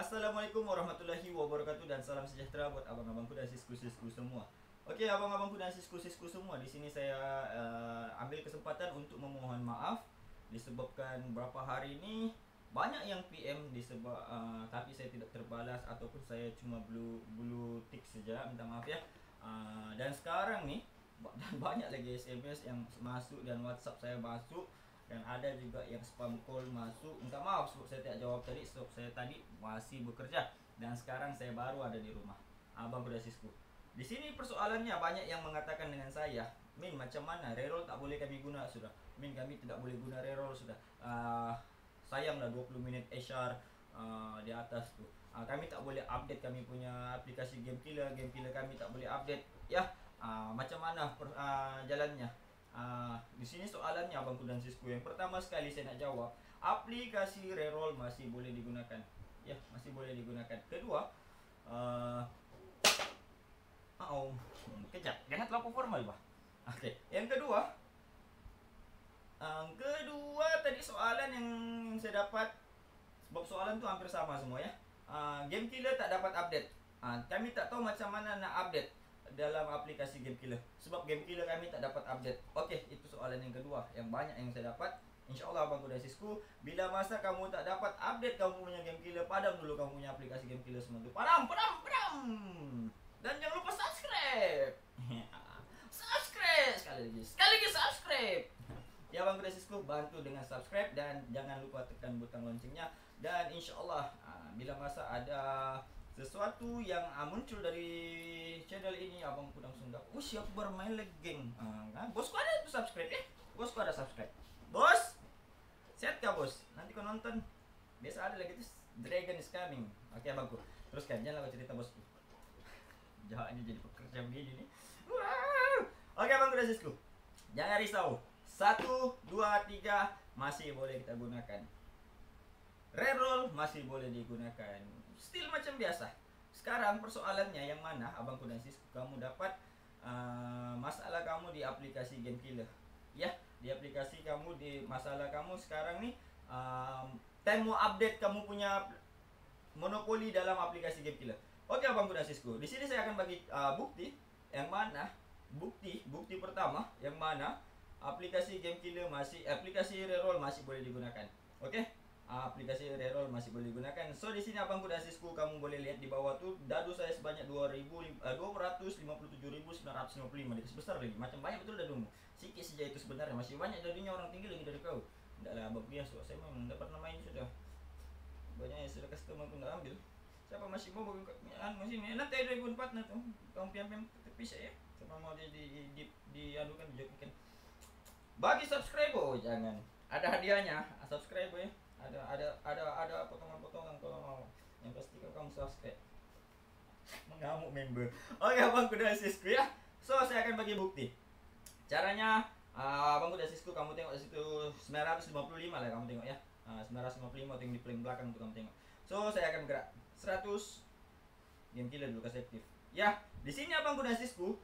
Assalamualaikum warahmatullahi wabarakatuh dan salam sejahtera buat abang-abangku dan sisku-sisku semua. Oke, abang-abangku dan sisku-sisku semua, di sini saya ambil kesempatan untuk memohon maaf disebabkan beberapa hari ini banyak yang PM tapi saya tidak terbalas ataupun saya cuma blue tick saja, minta maaf ya. Dan sekarang nih banyak lagi SMS yang masuk dan WhatsApp saya masuk, dan ada juga yang spam call masuk. Minta maaf sebab saya tidak jawab tadi, sebab saya tadi masih bekerja dan sekarang saya baru ada di rumah. Abang kuda sisku. Di sini persoalannya banyak yang mengatakan dengan saya, Min, macam mana reroll tak boleh kami guna sudah. Min, kami tidak boleh guna reroll sudah. Sayanglah 20 menit HR di atas tuh. Kami tak boleh update kami punya aplikasi game killer kami tak boleh update ya. Macam mana jalannya? Di sini soalannya abangku dan sisku. Yang pertama sekali saya nak jawab, aplikasi reroll masih boleh digunakan. Ya, masih boleh digunakan. Kedua, kejap, jangan terlalu formal bah. Oke, yang kedua, tadi soalan yang saya dapat, sebab soalan tu hampir sama semua ya. Game killer tak dapat update. Kami tak tahu macam mana nak update dalam aplikasi game killer, sebab game killer kami tak dapat update. Okey, itu soalan yang kedua yang banyak yang saya dapat. InsyaAllah abangku dan sisku, bila masa kamu tak dapat update kamu punya game killer, padam dulu kamu punya aplikasi game killer semua tu. Padam. Dan jangan lupa subscribe. Subscribe sekali lagi subscribe. Ya abangku dan sisku, bantu dengan subscribe dan jangan lupa tekan butang loncengnya. Dan insyaAllah bila masa ada sesuatu yang muncul dari channel ini, abangku langsung dapat. Siap bermain lagi geng. Bosku ada tuh subscribe ya. Bosku ada subscribe. Bos, sehat kah bos? Nanti kau nonton. Biasa ada lagi tuh, Dragon is coming. Oke abangku, teruskan, jangan lupa cerita bosku. Jahatnya jadi pekerja begini nih. Oke abangku dan sisku, jangan risau. 1, 2, 3 masih boleh kita gunakan. Reroll masih boleh digunakan. Still macam biasa. Sekarang persoalannya yang mana abangku dan sisku, kamu dapat masalah kamu di aplikasi game killer. Ya, di aplikasi kamu, di masalah kamu sekarang nih, time mau update kamu punya monopoli dalam aplikasi game killer. Oke abangku dan sisku, di sini saya akan bagi bukti yang mana bukti pertama yang mana aplikasi game killer aplikasi reroll masih boleh digunakan. Oke? Aplikasi reroll masih boleh digunakan. So di sini abangku dan sisku, kamu boleh lihat di bawah tuh dadu saya sebanyak 257.955 dikasih besar lagi. Macam banyak betul dadumu. Sikit saja itu sebenarnya, masih banyak dadunya orang tinggi lagi dari kau. Tidaklah abang biasa, saya memang dapat nama ini sudah. Banyak yang sudah customer pun dah ambil. Siapa masih mau masih ni nanti ada pun partner tu. Kamu piam-piam tepi saya ya. Siapa mau dia diadukan dijokikan. Bagi subscriber jangan. Ada hadiahnya, subscriber ya. Ada potongan-potongan kalau mau. Yang pasti kamu subscribe. Mengamuk member. Oke abangku dan sisku ya. So saya akan bagi bukti. Caranya, abangku dan sisku, kamu tengok di situ 955 lah kamu tengok ya. 955 tengok di paling belakang tuh kamu tengok. So saya akan gerak 100 game killer dulu kasih aktif. Ya, di sini abangku dan sisku,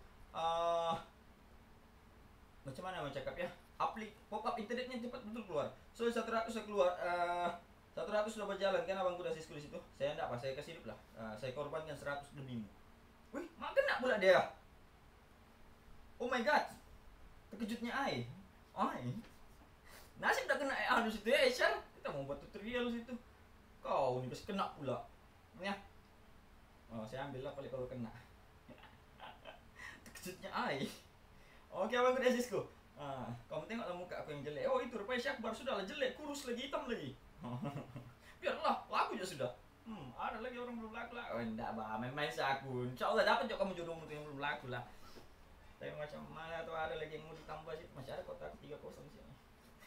macam mana mau cakap ya? Pop-up internetnya cepat betul keluar. So 100 saya keluar, 100 sudah berjalan kan abangku dan sisku di situ. Saya enggak apa, saya kasih hidup lah. Saya korbankan 100 demi. Wih, mak kena pula dia. Oh my god. Terkejutnya ai. Nasib dah kena di situ ya, Aisyah. Kita mau buat tutorial situ. Kau ni pasti kena pula. Ya. Saya ambil lah kalau kena. Terkejutnya ai. Oke abangku dan sisku. Kamu tengoklah muka aku yang jelek. Itu rupanya Syakbar sudahlah jelek, kurus lagi, hitam lagi. Biarlah, laku je sudah. Ada lagi orang belum laku lah. Enggak bah, main-main aku. InsyaAllah dapat juga kamu jodohmu tu yang belum laku lah. Tapi macam mana tu ada lagi yang mau ditambah sih. Masih ada kotak 3 kosong di sini.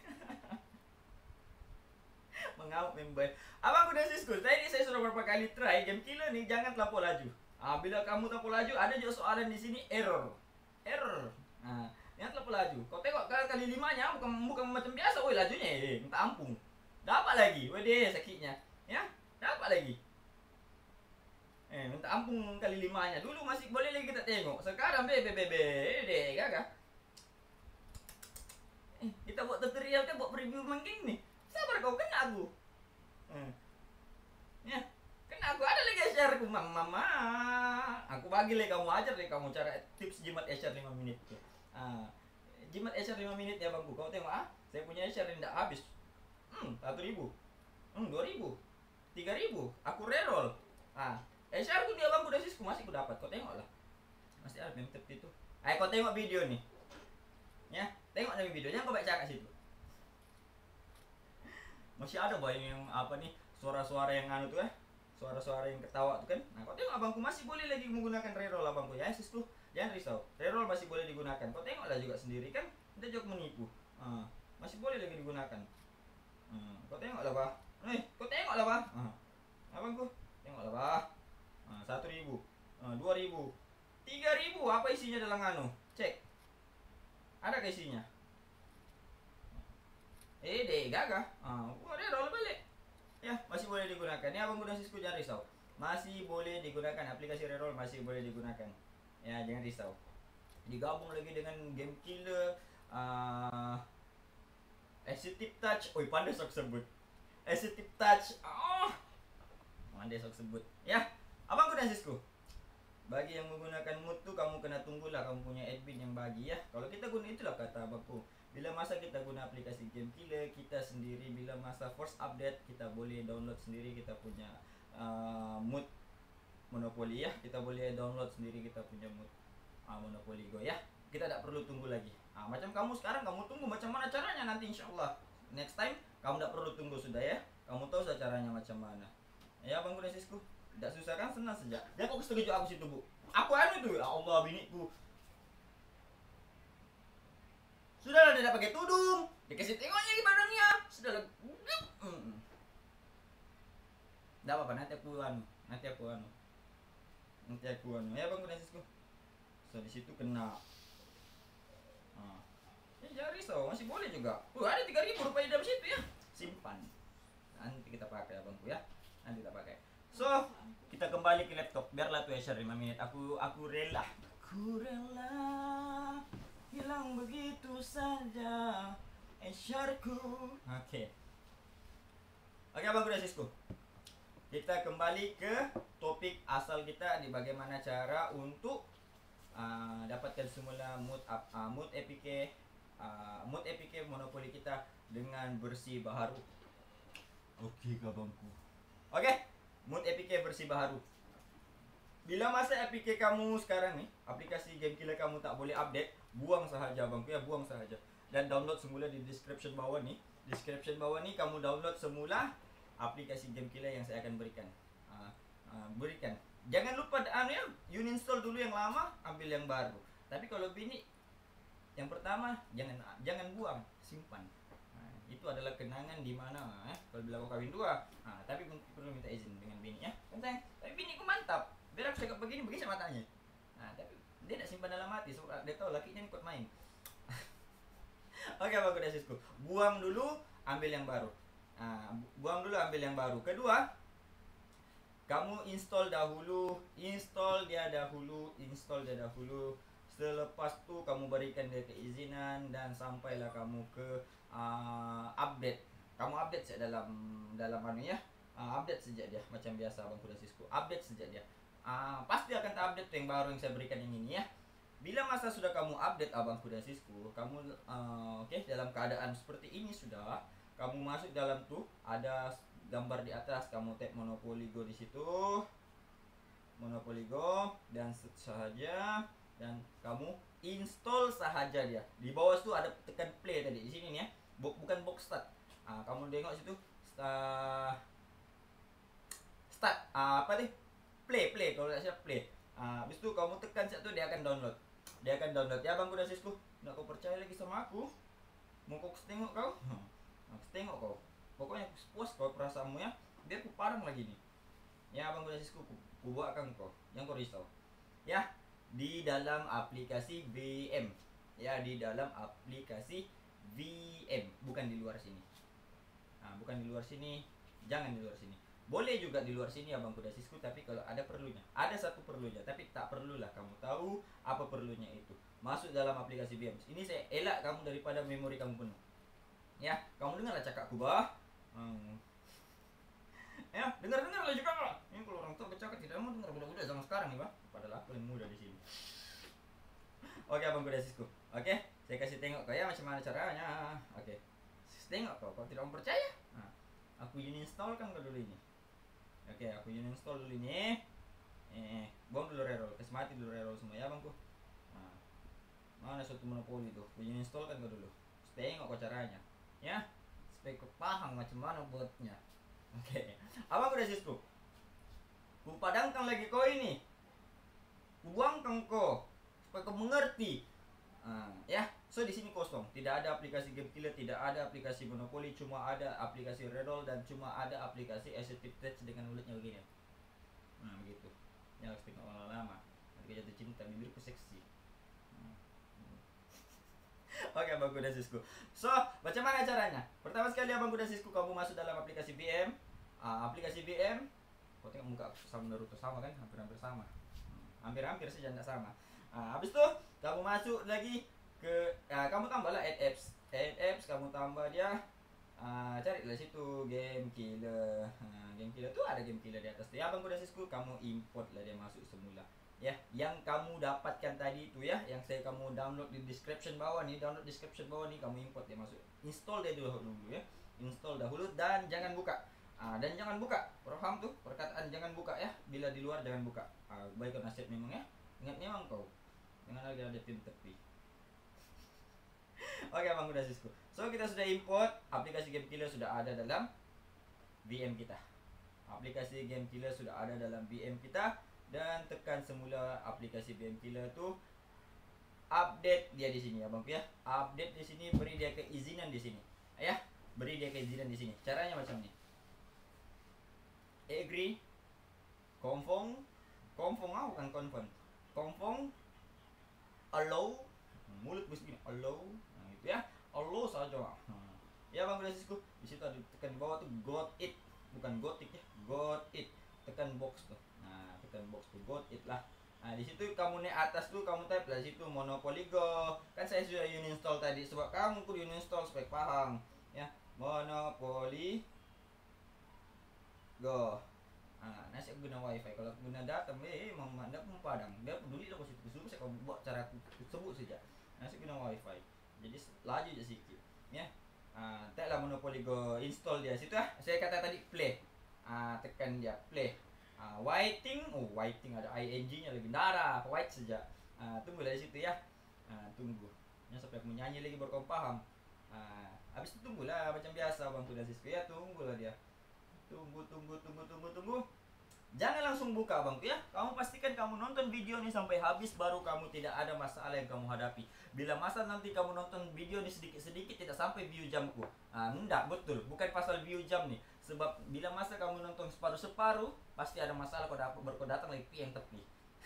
Mengamuk member. Abangku dan sisku, tadi saya sudah beberapa kali try game killer nih, jangan terlampau laju. Bila kamu terlampau laju, ada juga soalan di sini error. Yang terlampau laju. Kau tengok kali 5-nya bukan macam biasa. Lajunya minta ampun. Dapat lagi. Deh sakitnya. Ya, dapat lagi. Minta ampun kali 5-nya. Dulu masih boleh lagi kita tengok. Sekarang gagah. Kita buat tutorial kan, buat preview main game nih. Sabar kau, kena aku. Ya, kena share ku mama. Aku bagi le kamu ajar deh kamu cara tips jimat Esher 5 menit tuh. Jimat Esher 5 menit ya bangku. Kau tengok saya punya Esher yang tidak habis. 1.000. 2.000. 3.000. Aku reroll. Esher ku dia bangku dasisku masih ku dapat. Kau tengok lah. Masih ada meme itu. Ayo kau tengok video nih. Ya, tengok dari video. Jangan kau baca kat situ. Masih ada boy yang apa nih? Suara-suara yang anu tuh suara-suara yang ketawa tuh kan. Nah, kau tengok abangku masih boleh lagi menggunakan reroll abangku ya, sis tuh. Jangan risau. Reroll masih boleh digunakan. Kau tengoklah juga sendiri kan. Tidak jauh menipu. Masih boleh lagi digunakan. Kau tengoklah, Pak. Kau tengoklah, Pak. Abangku, tengoklah, Pak. 1.000. 2.000. 3.000. Apa isinya dalam anu? Cek. Ada ke isinya? Deh, gagah. Reroll balik. Ya, masih boleh digunakan. Ya, abangku dan sisku jangan risau. Masih boleh digunakan aplikasi reroll, masih boleh digunakan. Ya, jangan risau. Digabung lagi dengan game killer, Sensitive Touch. Pandai sok sebut. Sensitive Touch. Pandai sok sebut. Ya, abangku dan sisku. Bagi yang menggunakan mood tuh kamu kena tunggulah kamu punya admin yang bagi ya. Kalau kita guna itulah kata abangku. Bila masa kita guna aplikasi game killer kita sendiri, bila masa first update kita boleh download sendiri kita punya mood Monopoly ya. Kita boleh download sendiri kita punya mood Monopoly Go ya. Kita tidak perlu tunggu lagi. Macam kamu sekarang kamu tunggu macam mana caranya nanti insyaallah. Next time kamu tidak perlu tunggu sudah ya. Kamu tahu sudah caranya macam mana. Ya bangku dan sisku. Tidak susah kan, senang saja. Dia kok setuju aku situ bu. Aku anu tuh ya Allah biniku. Sudahlah dia pakai tudung, dikasih tengoknya di badannya. Sudahlah. Tidak apa-apa nanti aku anu. Ya bangku dan sisku. So di situ kena. Jangan risau, masih boleh juga. Ada 3.000 rupiah dalam situ ya. Simpan. Nanti kita pakai abangku ya. Nanti kita pakai. So, kita kembali ke laptop. Biarlah tuh Esher 5 menit. Aku rela. Aku rela hilang begitu saja Esherku. Oke, abangku dan sisku. Kita kembali ke topik asal kita di bagaimana cara untuk dapatkan semula mood APK Monopoly kita dengan bersih baharu. Oke abangku. Mood APK bersih baharu. Bila masa APK kamu sekarang nih, aplikasi game killer kamu tak boleh update, buang sahaja abangku ya, buang sahaja. Dan download semula di description bawah nih. Description bawah nih kamu download semula aplikasi game killer yang saya akan berikan. Berikan. Jangan lupa ya, uninstall dulu yang lama, ambil yang baru. Tapi kalau bini yang pertama jangan buang, simpan. Itu adalah kenangan di mana kalau bila kau kawin dua. Tapi perlu minta izin dengan bini ya. Tentang, tapi bini ku mantap. Biar aku cakap begini sama matanya. Tapi dia tak simpan dalam hati sebab dia tahu lakinya ni kuat main. Oke, abangku dan sisku. Buang dulu, ambil yang baru. Kedua, kamu install dia dahulu. Selepas tu kamu berikan dia keizinan dan sampailah kamu ke update. Kamu update saja dalam anu ya. Update saja dia macam biasa abangku dan sisku. Update saja dia. Pasti akan update yang baru yang saya berikan yang ini ya. Bila masa sudah kamu update abangku dan sisku, kamu dalam keadaan seperti ini sudah, kamu masuk dalam tuh ada gambar di atas, kamu tap Monopoly Go di situ. Monopoly Go dan sahaja dan kamu install sahaja dia. Di bawah itu ada tekan play tadi di sini nih ya. Bukan box start. Kamu tengok situ start play kalau tak silap play. Habis itu kamu tekan satu dia akan download. Ya bangku dan sisku. Nak kau percaya lagi sama aku? Mau kau tengok kau? Tengok kau. Pokoknya puas kau perasaanmu ya. Biar ku parang lagi nih. Ya bangku dan sisku, ku buatkan kau. Yang kau risau. Ya, di dalam aplikasi VM. Bukan di luar sini. Bukan di luar sini. Jangan di luar sini. Boleh juga di luar sini abangku dan sisku, tapi kalau ada perlunya. Ada satu perlunya, tapi tak perlulah kamu tahu apa perlunya itu. Masuk dalam aplikasi VM. Ini saya elak kamu daripada memori kamu penuh. Ya, kamu dengarlah cakapku bah. Ya, dengar-dengarlah juga lah. Ini kalau orang orang tua kecil tidak mau dengar budak-budak zaman sekarang nih bang. Padahal aku yang muda di sini. Oke abangku dan sisku. Oke, saya kasih tengok kau ya macam mana caranya. Oke, tengok kau tidak mau percaya. Nah, aku install kan kau dulu ini. Oke, aku install dulu ini. Bom dulu reroll, kasih mati dulu reroll semua ya bangku. Nah, mana suatu monopoli tuh, aku install kan kau dulu. Tengok kau caranya, ya. Supaya kau paham macam mana buatnya. Oke, abangku dan sisku. Ku padamkan lagi kau ini. Ku buangkan kau supaya kau mengerti. Ya, so di sini kosong, tidak ada aplikasi game killer, tidak ada aplikasi monopoli, cuma ada aplikasi reroll dan cuma ada aplikasi assistive touch dengan mulutnya begini. Nah begitu, ya harus tengok lama-lama, nanti jatuh cinta, bibirku seksi. Oke abangku dan sisku. So, bagaimana caranya? Pertama sekali abangku dan sisku, kamu masuk dalam aplikasi BM. Aplikasi BM, kau tengok muka aku sama Naruto sama kan, hampir-hampir sama. Hampir-hampir saja tidak sama. Habis itu kamu masuk lagi ke kamu tambahlah add apps kamu tambah dia, carilah situ game killer. Game killer tuh ada game killer di atas tuh ya abangku dan sisku, kamu import lah dia masuk semula ya, yang kamu dapatkan tadi itu ya, yang kamu download di description bawah nih, kamu import dia masuk, install dia dulu ya, install dahulu dan jangan buka. Dan jangan buka, paham tuh perkataan jangan buka ya, bila di luar jangan buka. Baik kau nasib memang ya, ingat memang kau jangan lagi ada tim tepi. Oke abangku dan sisku, so kita sudah import aplikasi game killer, sudah ada dalam VM kita. Aplikasi game killer sudah ada dalam VM kita, dan tekan semula aplikasi VM killer tuh update dia di sini abangku ya, update di sini, beri dia keizinan di sini ya, beri dia keizinan di sini. Caranya macam ini, agree, confirm, bukan confirm, allow, mulut bus gini, allow, nah gitu ya, allow saja. Ya bang dan sisku, di situ ada tekan di bawah tuh got it, bukan gotik ya, got it, tekan box tuh, nah tekan box tuh got it lah. Nah di situ kamu naik atas tuh, kamu type lah situ Monopoly Go, kan saya sudah uninstall tadi, sebab kamu kudu uninstall supaya paham ya, Monopoly Go. Nasi guna wifi, kalau guna data memandang padang, dia peduli lah positif suruh saya kau buat cara aku sebut saja. Nasi guna wifi, jadi laju je sikit ya. Taklah Monopoly Go, install dia situ lah. Saya kata tadi play, tekan dia play. Whiting ada ing nya lagi, darah white saja. Tunggu dari situ ya, tunggu ya sampai aku menyanyi lagi baru kau paham. Habis itu tunggulah macam biasa bangku dan sisku ya, tunggulah dia. Tunggu. Jangan langsung buka bangku ya. Kamu pastikan kamu nonton video ini sampai habis, baru kamu tidak ada masalah yang kamu hadapi. Bila masa nanti kamu nonton video ini sedikit-sedikit tidak sampai view jamku, enggak betul, bukan pasal view jam nih. Sebab bila masa kamu nonton separuh-separuh, pasti ada masalah baru kau datang lagi yang tepi.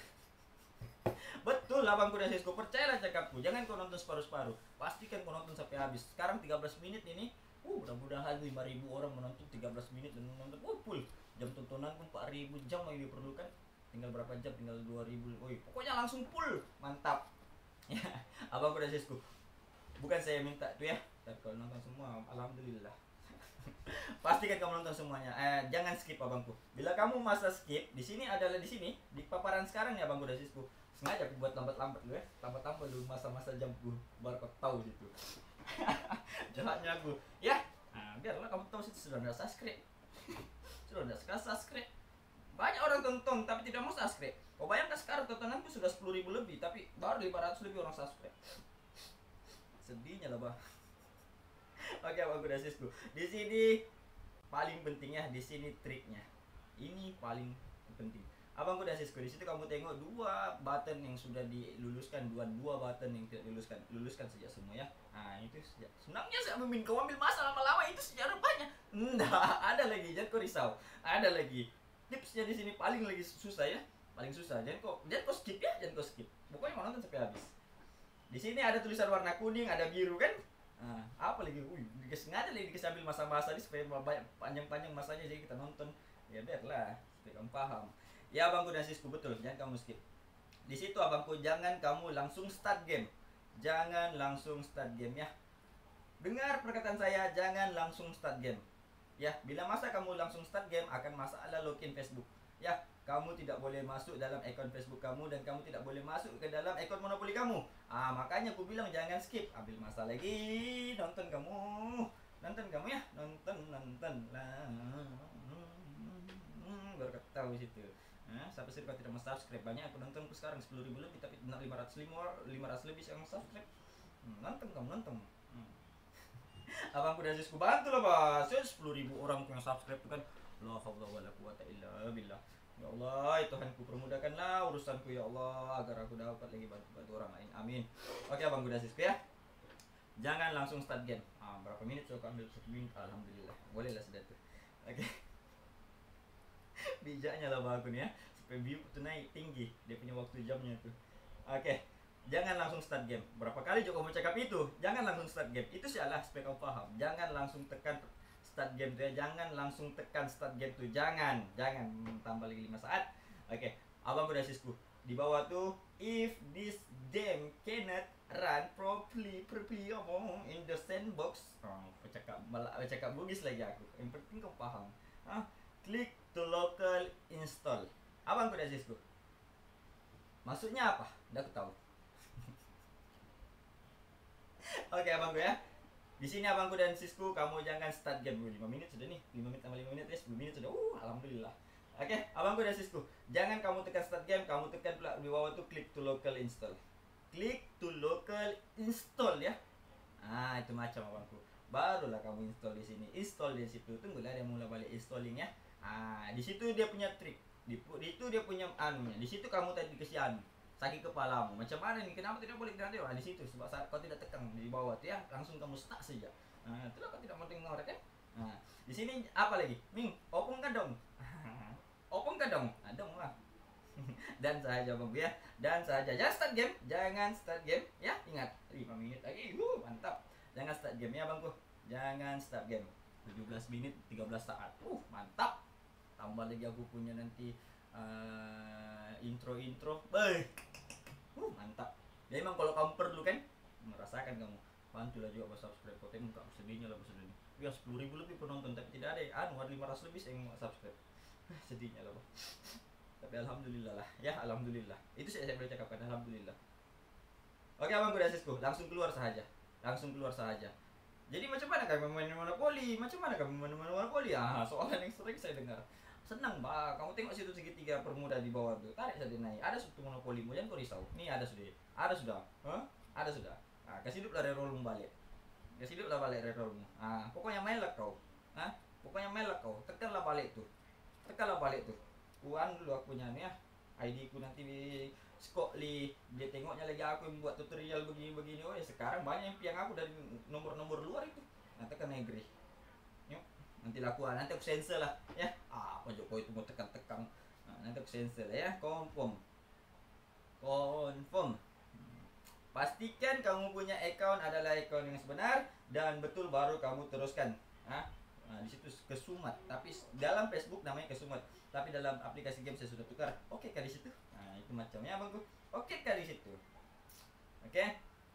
Betul lah bangku dan sisku, percayalah cakapku. Jangan kau nonton separuh-separuh, pastikan kau nonton sampai habis. Sekarang 13 menit ini, mudah-mudahan 5.000 orang menonton 13 menit dan menonton full. Jam tontonan pun 4.000 jam yang diperlukan. Tinggal berapa jam? Tinggal 2.000. Pokoknya langsung full. Mantap. Ya, abangku dan sisku. Bukan saya minta tuh ya, tapi kalau nonton semua alhamdulillah. Pastikan kamu nonton semuanya. Jangan skip abangku. Bila kamu masa skip, di sini adalah di sini di paparan sekarang ya abangku dan sisku. Sengaja aku buat lambat-lambat dulu ya. Lambat-lambat dulu masa-masa jamku baru kau tahu situ. Jahatnya aku. Ya. Biarlah kamu tahu situ sudah ada subscribe. Sudah subscribe. Banyak orang tonton tapi tidak mau subscribe. Oh bayangkan sekarang tontonanku sudah 10.000 lebih, tapi baru 500 lebih orang subscribe. Sedihnya lah bah. Oke abangku dan sisku, di sini paling pentingnya, di sini triknya. Ini paling penting. Abangku dan sisku, di situ kamu tengok dua button yang sudah diluluskan, dua button yang tidak luluskan saja semua ya. Itu saja. Senangnya saya mimin kau ambil masa lama-lama itu sejarah banyak. Enggak, ada lagi, jangan kau risau. Ada lagi. Tipsnya di sini paling lagi susah ya. Paling susah. Jangan kau skip ya, jangan kau skip. Pokoknya mau nonton sampai habis. Di sini ada tulisan warna kuning, ada biru kan? Apa lagi? Sengaja lagi dikasih ambil masa-masa ini supaya banyak panjang-panjang masanya, jadi kita nonton. Ya biarlah, supaya kamu paham. Ya abangku dan sisku, betul, jangan kamu skip. Di situ abangku, jangan kamu langsung start game. Jangan langsung start game ya. Dengar perkataan saya, jangan langsung start game. Ya, bila masa kamu langsung start game akan masalah login Facebook. Ya, kamu tidak boleh masuk dalam akun Facebook kamu, dan kamu tidak boleh masuk ke dalam akun monopoli kamu. Makanya aku bilang jangan skip. Ambil masa lagi, nonton kamu ya, nonton lah. Baru ketahui situ. Sampai sih kalau tidak mau subscribe, banyak aku nontonku sekarang 10.000 lebih, tapi 500 lebih yang subscribe. Nonton kamu, nonton. Abangku dari Sisku bantu lah Pak. 10.000 orang yang subscribe itu kan. La haula wala quwata illa billah. Ya Allah, Tuhanku permudahkanlah urusanku ya Allah, agar aku dapat lagi bantu orang lain. Amin. Oke Abangku dari Sisku ya. Jangan langsung start game. Berapa menit coba ambil 1 menit. Alhamdulillah. Boleh lah sudah tuh. Oke. Bijaknya lah Bang aku nih ya. Supaya view tuh naik tinggi. Dia punya waktu jamnya tuh. Oke. Jangan langsung start game. Berapa kali juga kamu cakap itu? Jangan langsung start game. Itu salah supaya kamu paham. Jangan langsung tekan start game tuh ya. Jangan langsung tekan start game tuh. Jangan tambah lagi 5 saat. Oke. Abang udah sisku. Di bawah tuh if this game cannot run properly in the sandbox. Cakap bugis lagi aku. Yang penting kau paham. Klik to local install. Abang udah sisku. Maksudnya apa? Udah aku tahu. Oke abangku ya. Di sini abangku dan sisku, kamu jangan start game dulu. 5 menit sudah nih. 5 menit tambah 5 menit ya, 10 menit sudah. Alhamdulillah. Oke, abangku dan sisku, jangan kamu tekan start game, kamu tekan pula di bawah tuh klik to local install. Klik to local install ya. Itu macam abangku. Barulah kamu install di sini. Install di situ. Tunggulah dia mulai balik installing ya. Di situ dia punya trik. Di itu dia punya anunya. Di situ kamu tadi dikasih anu. Sakit kepalamu. Macam mana nih? Kenapa tidak boleh dengar? Di situ sebab saat kau tidak tekan di bawah tuh ya, langsung kamu start saja. Itulah kau tidak mau dengar kan? Di sini apa lagi? Ming, open kan dong. Open kan dong. Dong lah. Dan saja Bang ya. Dan saja. Jangan start game. Jangan start game ya. Ingat 5 menit lagi. Mantap. Jangan start game ya Bangku. Jangan start game. 17 menit 13 saat. Mantap. Tambah lagi aku punya nanti intro. Mantap. Ya emang kalau kamu perlu kan merasakan kamu, bantulah juga buat subscribe. Kau tengok muka sedihnya lah sedihnya. Ya 10.000 lebih penonton tapi tidak ada. 500 lebih yang subscribe. Sedihnya lah. Tapi alhamdulillah lah. Ya alhamdulillah. Itu saya boleh cakapkan alhamdulillah. Oke abangku dan sisku, langsung keluar saja. Jadi macam mana kami main monopoli? Soalan yang sering saya dengar. Senang Mbak, kamu tengok situ segitiga permuda di bawah tuh, tarik saja naik. Ada satu monopolimu, jangan kau risau. Nih ada sudah. Ada sudah. Kasih dulu lah rerollmu balik. Rerollmu. Pokoknya mainlah kau. Pokoknya mainlah kau. Tekanlah balik tuh. Kuan dulu aku punya nih ya. ID ku nanti di Skokli. Dia tengoknya lagi aku yang buat tutorial begini. Sekarang banyak yang piang aku dari nomor-nomor luar itu. Nanti kan agree. Nanti nanti aku sensor lah ya. Apa Jokowi itu mau tekan. Nanti aku sensor lah ya. Confirm. Pastikan kamu punya account adalah account yang sebenar dan betul, baru kamu teruskan. Di situ Kesumat, tapi dalam Facebook namanya Kesumat, tapi dalam aplikasi game saya sudah tukar. Oke kali situ. Itu macamnya abangku. Oke kali situ. Oke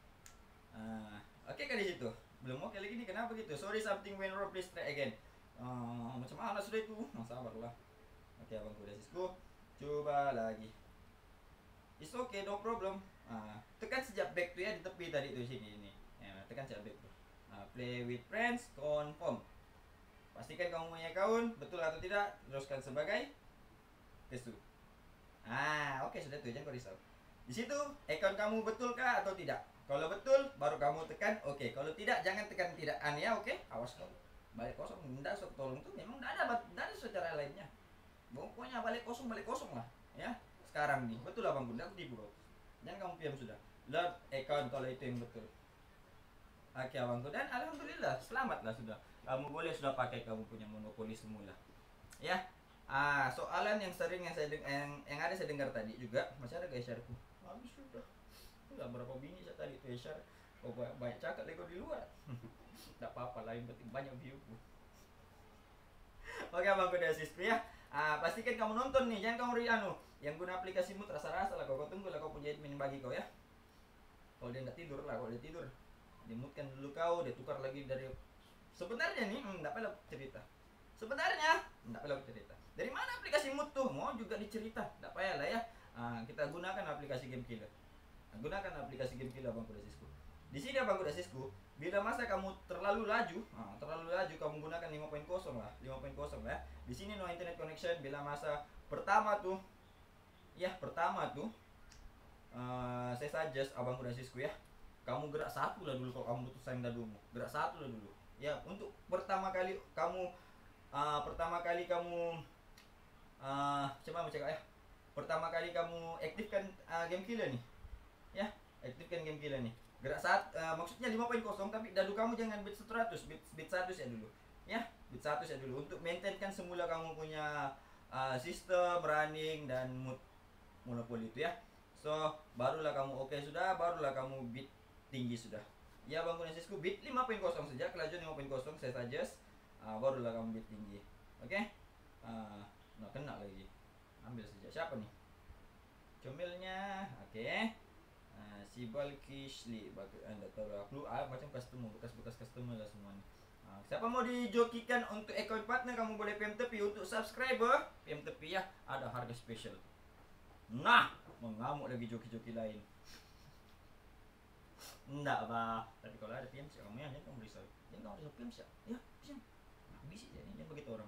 kali situ. Belum oke lagi nih, kenapa gitu? Sorry something went wrong, please try again. Macam mana sudah itu? Sabarlah. Oke abangku dan sisku, coba lagi. It's okay, no problem. Tekan sejak back tuh ya, di tepi tadi tuh sini ini. Tekan sejak back tuh. Play with friends, confirm. Pastikan kamu punya account, betul atau tidak, teruskan sebagai testu. Oke sudah tuh, jangan kau risau. Di situ account kamu betulkah atau tidak? Kalau betul, baru kamu tekan oke. Kalau tidak, jangan tekan tidak. Ya oke. Awas kau. Balik kosong, tidak sok tolong tuh memang tidak ada secara lainnya. Pokoknya balik kosong lah, ya. Sekarang nih, betul abang bunda aku tipu kau. Jangan kamu piam sudah. Load account kalau itu yang betul. Oke abangku, dan alhamdulillah selamatlah sudah. Kamu boleh sudah pakai kamu punya monopoli semula. Ya. Soalan yang sering yang ada saya dengar tadi juga, masih ada guys shareku. Habis sudah. Enggak berapa bini saya tadi tuh share. Banyak cakap lego di luar. Enggak apa-apa lah, yang penting banyak viewku. Oke abangku dan sisku ya. Pastikan kamu nonton nih, jangan kamu yang guna aplikasimu terasa-rasa lah kau tunggu lah kau punya admin bagi kau ya. Kalau dia nggak tidur lah, kalau dia tidur dimutkan dulu kau, dia tukar lagi dari sebenarnya nih, enggak perlu cerita. Dari mana aplikasi mood tuh? Mau mau juga dicerita, tak payah lah ya. Kita gunakan aplikasi Game Killer. Gunakan aplikasi Game Killer Abang Kuda Sisku. Di sini Abang Kuda Sisku, bila masa kamu terlalu laju kamu gunakan 5.0 lah, 5.0 ya. Di sini no internet connection. Bila masa pertama tuh, saya suggest Abang Kuda Sisku ya, kamu gerak satu lah dulu kalau kamu butuh sayang dadumu. Gerak satu lah dulu. Ya, untuk pertama kali kamu coba cakap ya. Pertama kali kamu aktifkan Game Killer nih. Ya, aktifkan Game Killer nih. Gerak maksudnya 5.0 tapi dadu kamu jangan bit 100, bit 100 ya dulu. Ya, bit 100 ya dulu untuk maintainkan semula kamu punya sistem running dan mood monopoli itu ya. So, barulah kamu sudah, barulah kamu bit tinggi sudah. Ya Bang Kuda Sisku, bit 5.0 saja, kelajuan 5.0 saya suggest, barulah kamu bit tinggi. Oke? Nggak kena lagi. Ambil saja. Siapa nih? Comilnya. Oke. Si Balkisli, Anda tahu aku macam customer, bekas customer lah semua nih. Siapa mau dijokikan untuk account partner, kamu boleh PM tepi. Untuk subscriber, PM tepi ya, ada harga spesial. Nah, mengamuk lagi joki-joki lain. Enggak, Pak. Tapi kalau ada PM kamu ya, jangan kamu risau. Jangan kamu risau PM ya. Ya, PM. Habis aja nih, jangan begitu orang.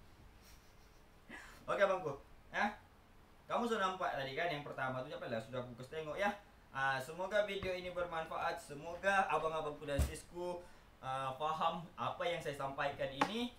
Oke, Bangku. Kamu sudah nampak tadi kan yang pertama tuh apa lah, sudah aku kasih tengok ya. Semoga video ini bermanfaat. Semoga abang-abang Kuda Sisku paham apa yang saya sampaikan ini.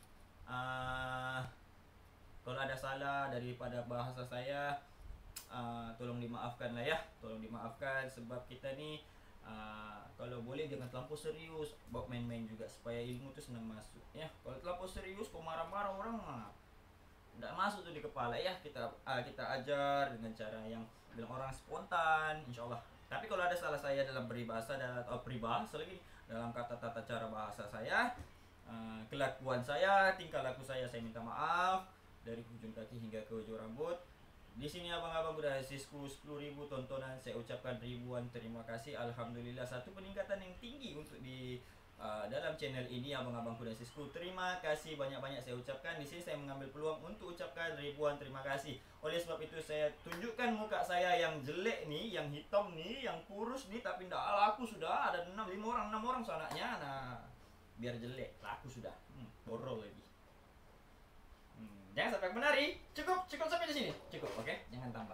Kalau ada salah daripada bahasa saya, tolong dimaafkan lah ya. Tolong dimaafkan sebab kita nih kalau boleh jangan terlampau serius, bawa main-main juga supaya ilmu tuh senang masuk ya. Kalau terlampau serius kok marah-marah orang nggak masuk tuh di kepala ya. Kita ajar dengan cara yang bilang orang spontan, insyaallah. Tapi kalau ada salah saya dalam peribahasa lagi dalam kata tata cara bahasa saya, kelakuan saya, tingkah laku saya minta maaf dari ujung kaki hingga ke ujung rambut. Di sini abang-abang Kuda Sisku 10.000 tontonan, saya ucapkan ribuan terima kasih. Alhamdulillah, satu peningkatan yang tinggi untuk di dalam channel ini abang-abang Kuda Sisku. Terima kasih banyak-banyak saya ucapkan. Di sini saya mengambil peluang untuk ucapkan ribuan terima kasih. Oleh sebab itu saya tunjukkan muka saya yang jelek nih, yang hitam nih, yang kurus nih, tapi ndak laku sudah ada 6 orang sanaknya. Nah, biar jelek, laku sudah. Borol lagi. Jangan sampai menari. Cukup sampai di sini. Cukup, oke? Jangan tambah.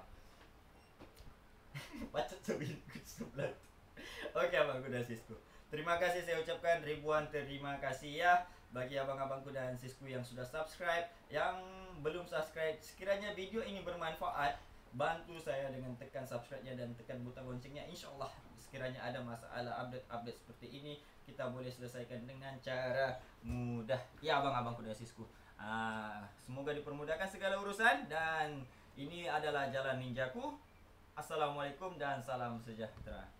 Bacot sebelah. Oke, Abang Kuda Sisku. Terima kasih saya ucapkan ribuan terima kasih ya bagi abang-abangku dan sisku yang sudah subscribe. Yang belum subscribe, sekiranya video ini bermanfaat, bantu saya dengan tekan subscribe-nya dan tekan butang loncengnya. Insyaallah sekiranya ada masalah update seperti ini, kita boleh selesaikan dengan cara mudah. Ya abang-abangku dan sisku. Semoga dipermudahkan segala urusan, dan ini adalah jalan ninjaku. Assalamualaikum dan salam sejahtera.